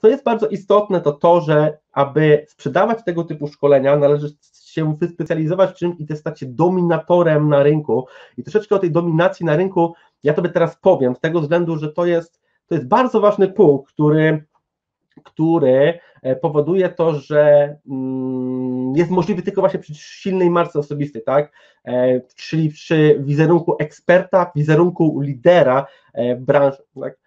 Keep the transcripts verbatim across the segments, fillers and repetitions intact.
co jest bardzo istotne, to to, że aby sprzedawać tego typu szkolenia, należy się wyspecjalizować w czymś i też stać się dominatorem na rynku. I troszeczkę o tej dominacji na rynku ja Tobie teraz powiem, z tego względu, że to jest, to jest bardzo ważny punkt, który, który powoduje to, że jest możliwy tylko właśnie przy silnej marce osobistej, tak? Czyli przy wizerunku eksperta, wizerunku lidera branży, tak?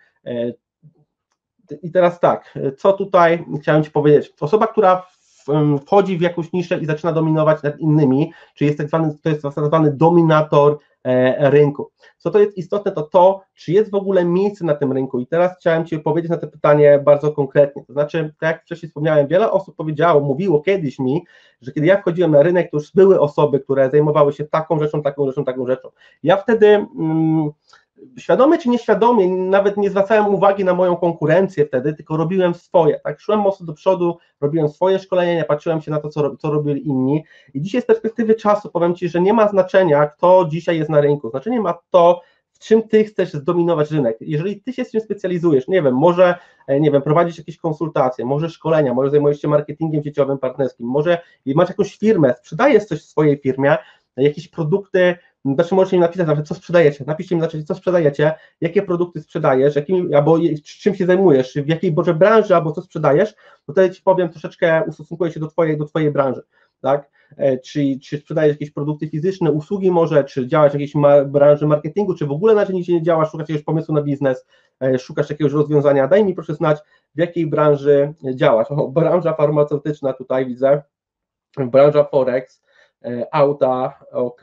I teraz tak, co tutaj chciałem Ci powiedzieć? Osoba, która wchodzi w jakąś niszę i zaczyna dominować nad innymi, czyli jest tak zwany, to jest tak zwany dominator rynku. Co to jest istotne, to to, czy jest w ogóle miejsce na tym rynku. I teraz chciałem Ci powiedzieć na to pytanie bardzo konkretnie. To znaczy, tak jak wcześniej wspomniałem, wiele osób powiedziało, mówiło kiedyś mi, że kiedy ja wchodziłem na rynek, to już były osoby, które zajmowały się taką rzeczą, taką rzeczą, taką rzeczą. Ja wtedy mm, świadomie czy nieświadomie nawet nie zwracałem uwagi na moją konkurencję wtedy, tylko robiłem swoje, tak, szłem mocno do przodu, robiłem swoje szkolenia, nie patrzyłem się na to, co, co robili inni i dzisiaj z perspektywy czasu powiem Ci, że nie ma znaczenia, kto dzisiaj jest na rynku, znaczenie ma to, w czym Ty chcesz zdominować rynek. Jeżeli Ty się z czym specjalizujesz, nie wiem, może, nie wiem, prowadzisz jakieś konsultacje, może szkolenia, może zajmujesz się marketingiem sieciowym, partnerskim, może masz jakąś firmę, sprzedajesz coś w swojej firmie, jakieś produkty, znaczy możecie mi napisać nawet, co sprzedajecie, napiszcie mi, znaczy, co sprzedajecie, jakie produkty sprzedajesz, jakim, albo czym się zajmujesz, w jakiej może branży, albo co sprzedajesz, to tutaj Ci powiem, troszeczkę ustosunkuję się do Twojej, do twojej branży, tak, czy, czy sprzedajesz jakieś produkty fizyczne, usługi może, czy działasz w jakiejś ma, branży marketingu, czy w ogóle na nic nie działasz, szukasz jakiegoś pomysłu na biznes, szukasz jakiegoś rozwiązania, daj mi proszę znać, w jakiej branży działasz. O, branża farmaceutyczna tutaj widzę, branża Forex, auta, ok,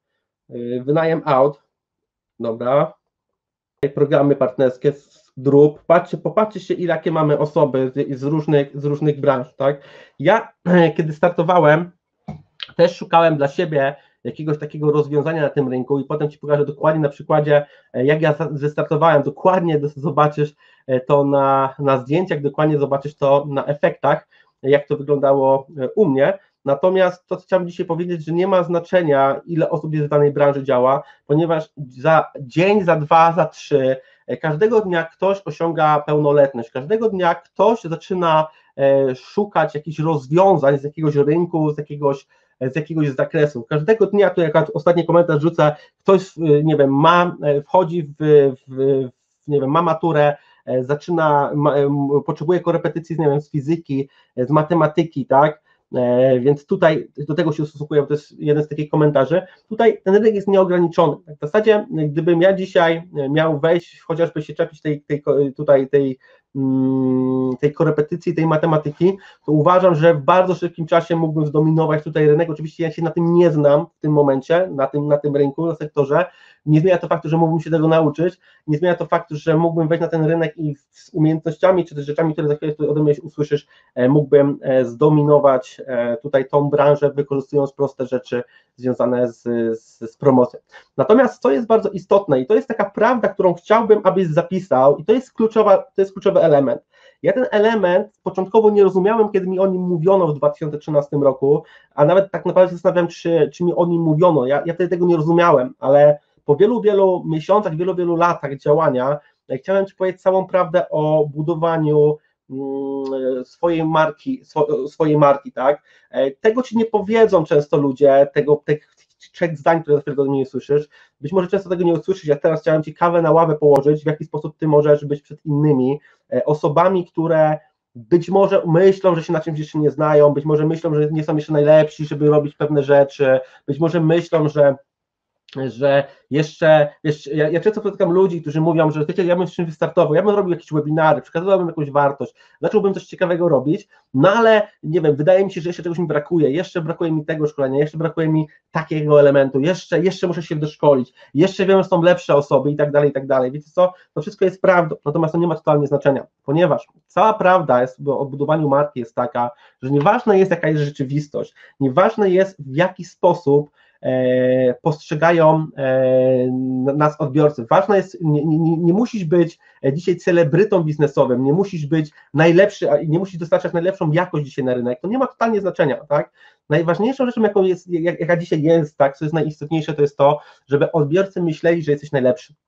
wynajem aut, dobra, programy partnerskie z grup, patrzcie, popatrzcie się, ile jakie mamy osoby z, z, różnych, z różnych branż, tak, ja kiedy startowałem, też szukałem dla siebie jakiegoś takiego rozwiązania na tym rynku i potem Ci pokażę dokładnie na przykładzie, jak ja wystartowałem, dokładnie zobaczysz to na, na zdjęciach, dokładnie zobaczysz to na efektach, jak to wyglądało u mnie. Natomiast to, co chciałbym dzisiaj powiedzieć, że nie ma znaczenia, ile osób jest w danej branży działa, ponieważ za dzień, za dwa, za trzy, każdego dnia ktoś osiąga pełnoletność, każdego dnia ktoś zaczyna szukać jakichś rozwiązań z jakiegoś rynku, z jakiegoś, z jakiegoś zakresu. Każdego dnia, tu jak ostatni komentarz rzucę, ktoś, nie wiem, ma, wchodzi w, w nie wiem, ma maturę, zaczyna, ma, potrzebuje korepetycji, nie wiem, z fizyki, z matematyki, tak, więc tutaj do tego się ustosunkuję, bo to jest jeden z takich komentarzy. Tutaj ten rynek jest nieograniczony. W zasadzie, gdybym ja dzisiaj miał wejść, chociażby się czepić tej, tej, tutaj tej, tej korepetycji, tej matematyki, to uważam, że w bardzo szybkim czasie mógłbym zdominować tutaj rynek. Oczywiście ja się na tym nie znam w tym momencie, na tym, na tym rynku, na sektorze. Nie zmienia to faktu, że mógłbym się tego nauczyć, nie zmienia to faktu, że mógłbym wejść na ten rynek i z umiejętnościami, czy też rzeczami, które za chwilę ode mnie usłyszysz, mógłbym zdominować tutaj tą branżę, wykorzystując proste rzeczy związane z, z, z promocją. Natomiast co jest bardzo istotne i to jest taka prawda, którą chciałbym, abyś zapisał i to jest kluczowa, to jest kluczowy element. Ja ten element początkowo nie rozumiałem, kiedy mi o nim mówiono w dwa tysiące trzynastym roku, a nawet tak naprawdę się zastanawiam, czy, czy mi o nim mówiono. Ja, ja wtedy tego nie rozumiałem, ale po wielu, wielu miesiącach, wielu, wielu latach działania chciałem Ci powiedzieć całą prawdę o budowaniu swojej marki, swojej marki, tak? Tego Ci nie powiedzą często ludzie, tego, tych trzech zdań, które za chwilę do mnie nie słyszysz. Być może często tego nie usłyszysz, ja teraz chciałem Ci kawę na ławę położyć, w jaki sposób Ty możesz być przed innymi osobami, które być może myślą, że się na czymś jeszcze nie znają, być może myślą, że nie są jeszcze najlepsi, żeby robić pewne rzeczy, być może myślą, że że jeszcze, jeszcze ja, ja często spotykam ludzi, którzy mówią, że wiecie, ja bym z czymś wystartował, ja bym robił jakieś webinary, przekazywałbym jakąś wartość, zacząłbym coś ciekawego robić, no ale nie wiem, wydaje mi się, że jeszcze czegoś mi brakuje, jeszcze brakuje mi tego szkolenia, jeszcze brakuje mi takiego elementu, jeszcze, jeszcze muszę się doszkolić, jeszcze wiem, że są lepsze osoby i tak dalej, i tak dalej. Wiecie co, to wszystko jest prawdą, natomiast to nie ma totalnie znaczenia, ponieważ cała prawda jest o budowaniu marki jest taka, że nieważne jest, jaka jest rzeczywistość, nieważne jest, w jaki sposób E, postrzegają e, nas odbiorcy. Ważne jest, nie, nie, nie musisz być dzisiaj celebrytą biznesowym, nie musisz być najlepszy, nie musisz dostarczać najlepszą jakość dzisiaj na rynek, to nie ma totalnie znaczenia, tak? Najważniejszą rzeczą, jaką jest, jak, jaka dzisiaj jest, tak, co jest najistotniejsze, to jest to, żeby odbiorcy myśleli, że jesteś najlepszy,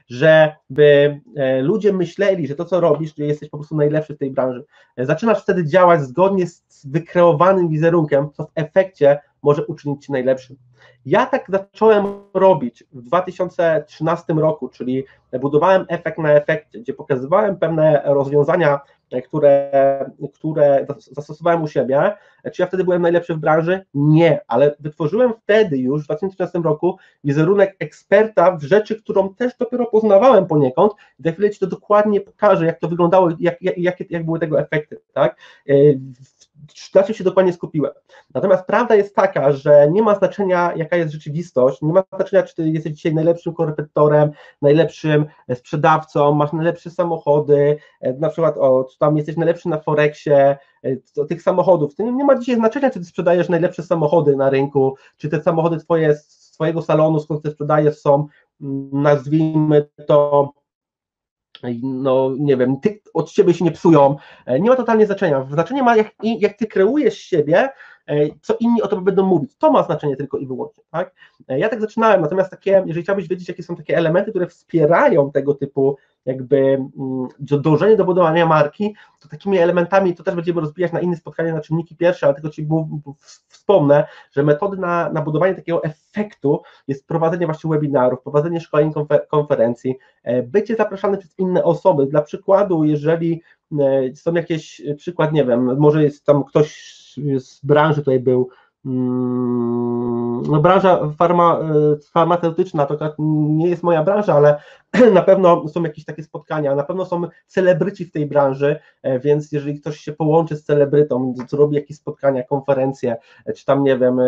żeby ludzie myśleli, że to, co robisz, że jesteś po prostu najlepszy w tej branży. Zaczynasz wtedy działać zgodnie z wykreowanym wizerunkiem, co w efekcie może uczynić cię najlepszym. Ja tak zacząłem robić w dwa tysiące trzynastym roku, czyli budowałem efekt na efekcie, gdzie pokazywałem pewne rozwiązania, które, które zastosowałem u siebie. Czy ja wtedy byłem najlepszy w branży? Nie, ale wytworzyłem wtedy już w dwa tysiące trzynastym roku wizerunek eksperta w rzeczy, którą też dopiero poznawałem poniekąd. Za chwilę Ci to dokładnie pokażę, jak to wyglądało, jak, jak, jak, jak były tego efekty, tak? Na czym się dokładnie skupiłem. Natomiast prawda jest taka, że nie ma znaczenia, jaka jest rzeczywistość, nie ma znaczenia, czy ty jesteś dzisiaj najlepszym korepetytorem, najlepszym sprzedawcą, masz najlepsze samochody, na przykład o, czy tam jesteś najlepszy na Forexie, o tych samochodów. To nie ma dzisiaj znaczenia, czy ty sprzedajesz najlepsze samochody na rynku, czy te samochody twoje z twojego salonu, skąd te sprzedajesz, są, nazwijmy to, no nie wiem, ty, od ciebie się nie psują, nie ma totalnie znaczenia. Znaczenie ma, jak, jak ty kreujesz siebie, co inni o tobie będą mówić. To ma znaczenie tylko i wyłącznie, tak? Ja tak zaczynałem, natomiast takie, jeżeli chciałbyś wiedzieć, jakie są takie elementy, które wspierają tego typu jakby dążenie do budowania marki, to takimi elementami, to też będziemy rozbijać na inne spotkania, na czynniki pierwsze, ale tylko Ci wspomnę, że metody na, na budowanie takiego efektu jest prowadzenie właśnie webinarów, prowadzenie szkoleń, konferencji, bycie zapraszany przez inne osoby. Dla przykładu, jeżeli są jakieś, przykład, nie wiem, może jest tam ktoś z branży tutaj był, no branża farma, farmaceutyczna to nie jest moja branża, ale na pewno są jakieś takie spotkania, na pewno są celebryci w tej branży, więc jeżeli ktoś się połączy z celebrytą, zrobi jakieś spotkania, konferencje, czy tam nie wiem,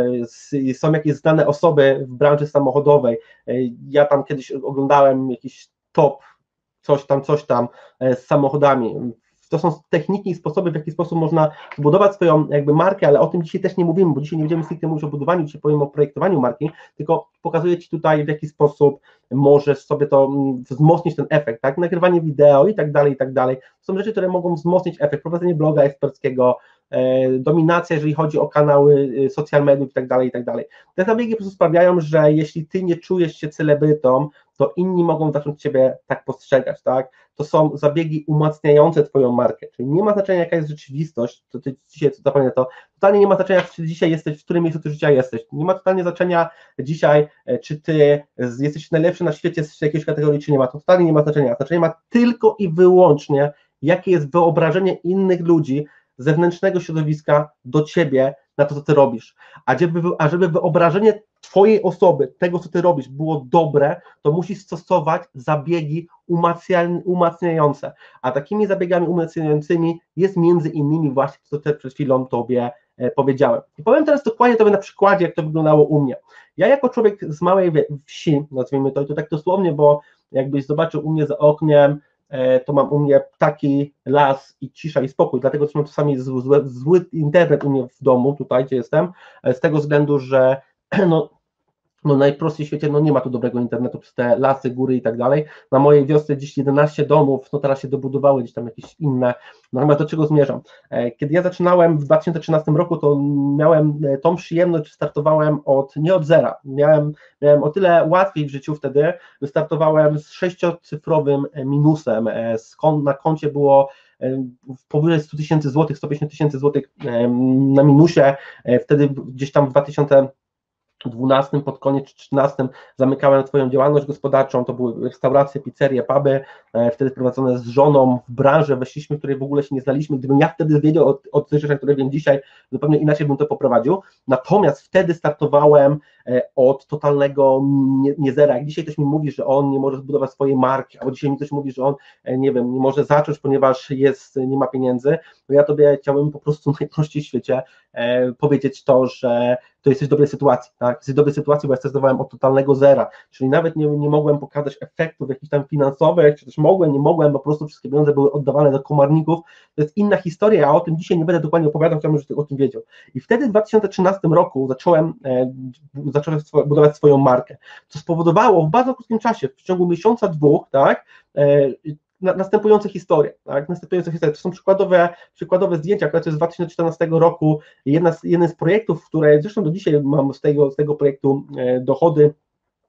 są jakieś znane osoby w branży samochodowej, ja tam kiedyś oglądałem jakiś top, coś tam, coś tam z samochodami. To są techniki i sposoby, w jaki sposób można zbudować swoją jakby markę, ale o tym dzisiaj też nie mówimy, bo dzisiaj nie będziemy stricte mówić o budowaniu, dzisiaj powiem o projektowaniu marki, tylko pokazuję Ci tutaj, w jaki sposób możesz sobie to wzmocnić ten efekt, tak? Nagrywanie wideo i tak dalej, i tak dalej. To są rzeczy, które mogą wzmocnić efekt, prowadzenie bloga eksperckiego, e, dominacja, jeżeli chodzi o kanały social mediów i tak dalej, i tak dalej. Te zabiegi po prostu sprawiają, że jeśli Ty nie czujesz się celebrytą, to inni mogą zacząć Ciebie tak postrzegać, tak? To są zabiegi umacniające Twoją markę, czyli nie ma znaczenia, jaka jest rzeczywistość, to Ty dzisiaj zapomnę to, totalnie nie ma znaczenia, czy dzisiaj jesteś, w którym miejscu Ty życia jesteś, nie ma totalnie znaczenia dzisiaj, czy Ty jesteś najlepszy na świecie z jakiejś kategorii, czy nie ma, to totalnie nie ma znaczenia, znaczenie ma tylko i wyłącznie, jakie jest wyobrażenie innych ludzi, zewnętrznego środowiska do Ciebie, na to, co Ty robisz, a żeby, a żeby wyobrażenie Twojej osoby, tego, co Ty robisz, było dobre, to musisz stosować zabiegi umacniające, a takimi zabiegami umacniającymi jest między innymi właśnie, co Ty przed chwilą Tobie powiedziałem. I powiem teraz dokładnie Tobie na przykładzie, jak to wyglądało u mnie. Ja jako człowiek z małej wsi, nazwijmy to, i to tak dosłownie, bo jakbyś zobaczył u mnie za oknem, to mam u mnie ptaki, las i cisza i spokój, dlatego też mam czasami zły, zły internet u mnie w domu, tutaj gdzie jestem, z tego względu, że no, no najprościej w świecie no nie ma tu dobrego internetu przez te lasy, góry i tak dalej. Na mojej wiosce dziś jedenaście domów, no teraz się dobudowały gdzieś tam jakieś inne, natomiast do czego zmierzam? Kiedy ja zaczynałem w dwa tysiące trzynastym roku, to miałem tą przyjemność, startowałem od, nie od zera, miałem, miałem o tyle łatwiej w życiu wtedy, wystartowałem z sześciocyfrowym minusem, na koncie było powyżej sto tysięcy złotych, sto pięćdziesiąt tysięcy złotych na minusie, wtedy gdzieś tam w dwa tysiące dwunastym, pod koniec trzynastym zamykałem swoją działalność gospodarczą, to były restauracje, pizzerie, puby, wtedy prowadzone z żoną w branżę, weszliśmy, w której w ogóle się nie znaliśmy, gdybym ja wtedy wiedział o, o tych rzeczach, które wiem dzisiaj, zupełnie inaczej bym to poprowadził, natomiast wtedy startowałem od totalnego niezera, jak dzisiaj ktoś mi mówi, że on nie może zbudować swojej marki, albo dzisiaj mi ktoś mówi, że on, nie wiem, nie może zacząć, ponieważ jest, nie ma pieniędzy, to ja Tobie chciałbym po prostu najprościej w świecie e, powiedzieć to, że to jesteś w dobrej sytuacji, tak? Jesteś w dobrej sytuacji, bo ja startowałem od totalnego zera, czyli nawet nie, nie mogłem pokazać efektów jakichś tam finansowych, czy też mogłem, nie mogłem, bo po prostu wszystkie pieniądze były oddawane do komorników, to jest inna historia, ja o tym dzisiaj nie będę dokładnie opowiadał, chciałbym, żebyś o tym wiedział. I wtedy w dwa tysiące trzynastym roku zacząłem, e, zacząłem swo- budować swoją markę, co spowodowało w bardzo krótkim czasie, w ciągu miesiąca, dwóch, tak, e, na, następujące historie, tak, następujące historie, to są przykładowe, przykładowe zdjęcia, które to jest z dwa tysiące czternastego roku, jedna z, jeden z projektów, które zresztą do dzisiaj mam z tego, z tego projektu e, dochody,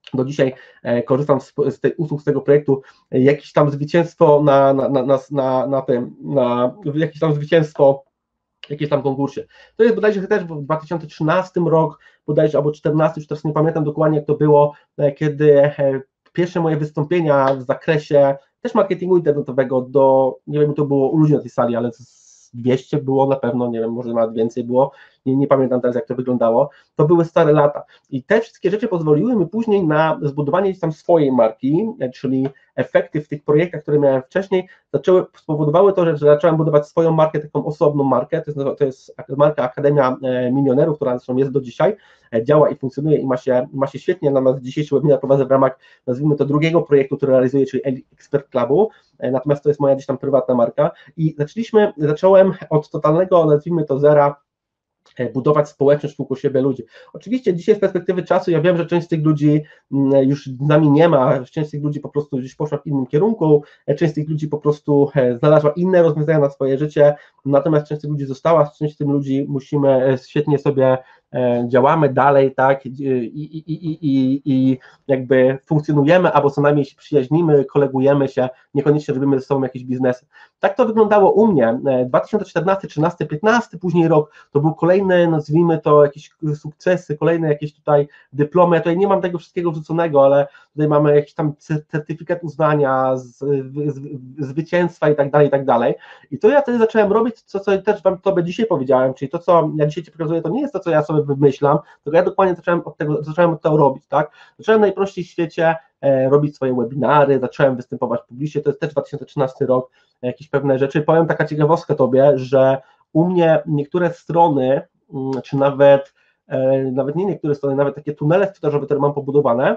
do dzisiaj korzystam z, z tej usług, z tego projektu, jakieś tam zwycięstwo na, na, na, na, na tym, na jakieś tam zwycięstwo jakieś tam konkursie. To jest bodajże też w dwa tysiące trzynastym rok, bodajże albo czternastym, już teraz nie pamiętam dokładnie jak to było, kiedy pierwsze moje wystąpienia w zakresie też marketingu internetowego do, nie wiem, to było u ludzi na tej sali, ale dwieście było na pewno, nie wiem, może nawet więcej było, nie, nie pamiętam teraz jak to wyglądało, to były stare lata i te wszystkie rzeczy pozwoliły mi później na zbudowanie gdzieś tam swojej marki, czyli efekty w tych projektach, które miałem wcześniej, zaczęły, spowodowały to, że, że zacząłem budować swoją markę, taką osobną markę, to jest, to jest marka Akademia Milionerów, która zresztą jest do dzisiaj, działa i funkcjonuje i ma się, ma się świetnie, natomiast dzisiejszy webinar prowadzę w ramach, nazwijmy to, drugiego projektu, który realizuję, czyli Expert Clubu, natomiast to jest moja gdzieś tam prywatna marka i zaczęliśmy, zacząłem od totalnego, nazwijmy to, zera, budować społeczność wokół siebie ludzi. Oczywiście dzisiaj z perspektywy czasu ja wiem, że część z tych ludzi już z nami nie ma, część z tych ludzi po prostu gdzieś poszła w innym kierunku, część z tych ludzi po prostu znalazła inne rozwiązania na swoje życie, natomiast część z tych ludzi została, część z tych ludzi musimy świetnie sobie działamy dalej, tak, i, i, i, i, i jakby funkcjonujemy, albo co najmniej się przyjaźnimy, kolegujemy się, niekoniecznie robimy ze sobą jakieś biznesy. Tak to wyglądało u mnie. dwa tysiące czternasty, trzynasty, piętnasty, później rok, to był kolejny, nazwijmy to, jakieś sukcesy, kolejne jakieś tutaj dyplomy, ja tutaj nie mam tego wszystkiego wrzuconego, ale tutaj mamy jakiś tam certyfikat uznania, z, z, zwycięstwa i tak dalej, i tak dalej. I to ja wtedy zacząłem robić, co, co też Wam tobie dzisiaj powiedziałem, czyli to, co ja dzisiaj Ci pokazuję, to nie jest to, co ja sobie wymyślam, tylko ja dokładnie zacząłem od tego, zacząłem od tego robić, tak? Zacząłem najprościej w świecie e, robić swoje webinary, zacząłem występować publicznie, to jest też dwa tysiące trzynasty rok, e, jakieś pewne rzeczy. Powiem taka ciekawostka Tobie, że u mnie niektóre strony, m, czy nawet, e, nawet nie niektóre strony, nawet takie tunele sprzedażowe, które mam pobudowane,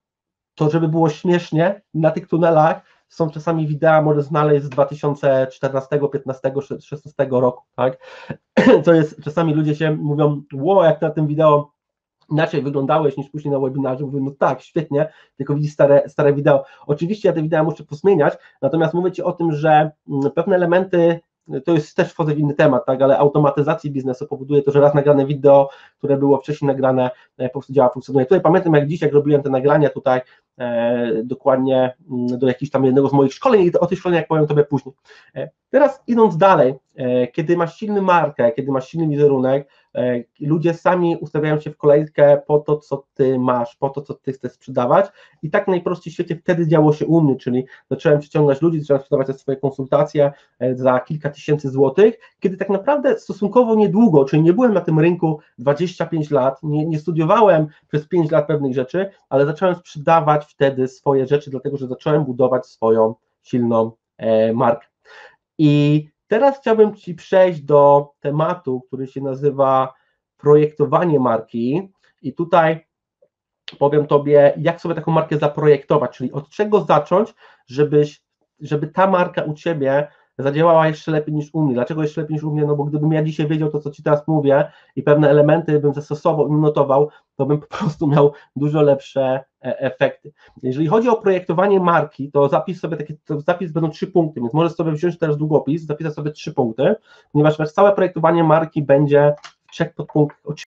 to żeby było śmiesznie, na tych tunelach są czasami wideo, może znaleźć z dwa tysiące czternastego, piętnastego, szesnastego roku, tak? Co jest, czasami ludzie się mówią, ło, jak na tym wideo inaczej wyglądałeś niż później na webinarze, mówię, no tak, świetnie, tylko widzisz stare, stare wideo. Oczywiście ja te wideo muszę posmieniać, natomiast mówię Ci o tym, że pewne elementy, to jest też wchodzę w inny temat, tak, ale automatyzacji biznesu powoduje to, że raz nagrane wideo, które było wcześniej nagrane, po prostu działa, funkcjonuje. Tutaj pamiętam, jak dzisiaj, jak robiłem te nagrania tutaj, e, dokładnie do jakichś tam jednego z moich szkoleń i o tych szkoleniach powiem Tobie później. E, teraz idąc dalej, e, kiedy masz silny markę, kiedy masz silny wizerunek, e, ludzie sami ustawiają się w kolejkę po to, co Ty masz, po to, co Ty chcesz sprzedawać i tak najprościej w świecie wtedy działo się u mnie, czyli zacząłem przyciągać ludzi, zacząłem sprzedawać te swoje konsultacje e, za kilka tysięcy złotych, kiedy tak naprawdę stosunkowo niedługo, czyli nie byłem na tym rynku dwadzieścia pięć lat, nie, nie studiowałem przez pięć lat pewnych rzeczy, ale zacząłem sprzedawać wtedy swoje rzeczy, dlatego że zacząłem budować swoją silną e, markę. I teraz chciałbym Ci przejść do tematu, który się nazywa projektowanie marki i tutaj powiem Tobie, jak sobie taką markę zaprojektować, czyli od czego zacząć, żebyś, żeby ta marka u Ciebie zadziałała jeszcze lepiej niż u mnie. Dlaczego jeszcze lepiej niż u mnie? No bo gdybym ja dzisiaj wiedział to, co Ci teraz mówię i pewne elementy bym zastosował i notował, to bym po prostu miał dużo lepsze efekty. Jeżeli chodzi o projektowanie marki, to zapisz sobie takie, to zapis będą trzy punkty, więc możesz sobie wziąć teraz długopis, zapisać sobie trzy punkty, ponieważ całe projektowanie marki będzie w trzech podpunktach.